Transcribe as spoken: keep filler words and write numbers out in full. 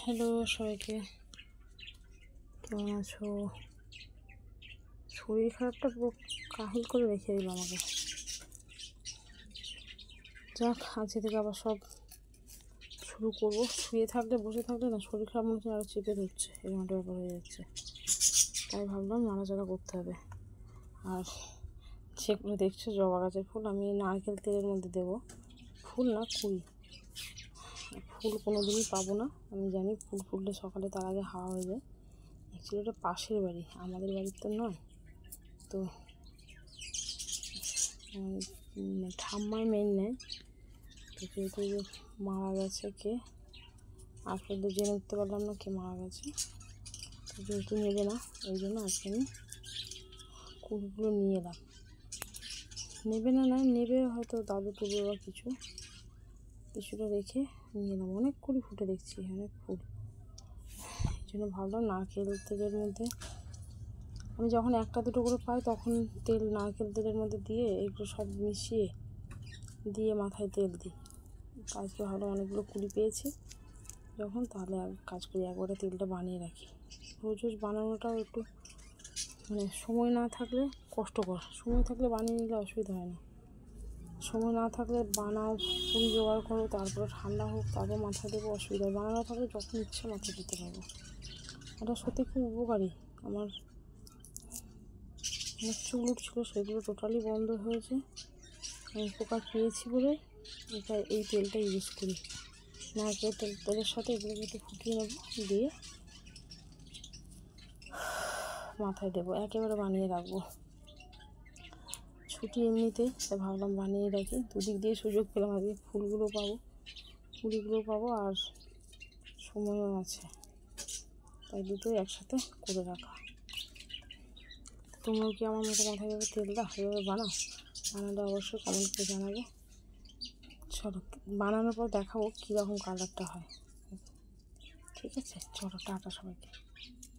Hello সবাইকে, কেমন আছো? শরীর খারাপটা পুরো কাহিল করে রেখে দিল আমাকে। যাক, আজকে থেকে আবার সব শুরু করবো। শুয়ে থাকলে বসে থাকলে না শরীর খারাপ মনে হচ্ছে আরও চেপে ধরছে, এরকম একটা ব্যাপার হয়ে যাচ্ছে। তাই ভাবলাম নাড়াচাড়া করতে হবে। আর সেগুলো দেখছো জবা গাছের ফুল, আমি নারকেল তেলের মধ্যে দেবো। ফুল না, কুল। ফুল কোনো দিনই পাবো না, আমি জানি। ফুল ফুললে সকালে তার আগে হাওয়া হয়ে যায়। অ্যাকচুয়ালি এটা পাশের বাড়ি, আমাদের বাড়ির তো নয়। তো ঠাম্মাই মেন নেয়। তো যেহেতু মারা গেছে কে, আজ পর্যন্ত জেনে উঠতে পারলাম না কে মারা গেছে। তো যেহেতু নেবে না, ওই জন্য আজকে আমি কুলগুলো নিয়ে এলাম। নেবে না নয়, নেবে হয়তো দাদু তুলবে বা কিছু কিছুটা রেখে নিয়ে এলাম। অনেক কুড়ি ফুটে দেখছি, অনেক ফুল। এই জন্য ভাবলাম নারকেল তেলের মধ্যে আমি যখন একটা দুটো করে পাই তখন তেল নারকেল তেলের মধ্যে দিয়ে এগুলো সব মিশিয়ে দিয়ে মাথায় তেল দিই। আজকে ভালো অনেকগুলো কুড়ি পেয়েছি যখন, তাহলে আর কাজ করি, একবারে তেলটা বানিয়ে রাখি। রোজ রোজ বানানোটাও একটু মানে সময় না থাকলে কষ্টকর, সময় থাকলে বানিয়ে নিলে অসুবিধা হয় না। সময় না থাকলে বানাও, কুড়ি জোগাড় করো, তারপরে ঠান্ডা হোক, তারপর মাথায় দেবো, অসুবিধা হয়। বানানো থাকলে যখন ইচ্ছা মাথায় দিতে পারবো। এটা সত্যি খুব উপকারী। আমার অনেক চুল উঠছিল, সেগুলো টোটালি বন্ধ হয়েছে। আমি উপকার পেয়েছি বলে এটা এই তেলটা ইউজ করি। নারকেল তেল তেলের সাথে এগুলোকে একটু ফুটিয়ে নেব, দিয়ে মাথায় দেবো, একেবারে বানিয়ে রাখবো। ছুটি এমনিতেই, তাই ভাবলাম বানিয়ে রাখি। দুদিক দিয়ে সুযোগ পেলাম, আজকে ফুলগুলো পাবো, কুড়িগুলো পাবো, আর সময়ও আছে, তাই দুটোই একসাথে করে রাখা। তোমরাও কি আমার মতো মাথায় যাবে তেলটা এভাবে বানাও? বানালে অবশ্যই কমেন্ট করে জানাবে। চলো, বানানোর পর দেখাবো কীরকম কালারটা হয়। ঠিক আছে, চলো, টাটা সবাইকে।